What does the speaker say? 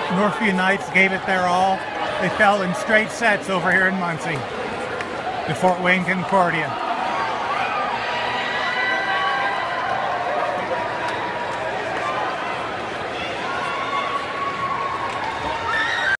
Northview Knights gave it their all. They fell in straight sets over here in Muncie to Fort Wayne Concordia.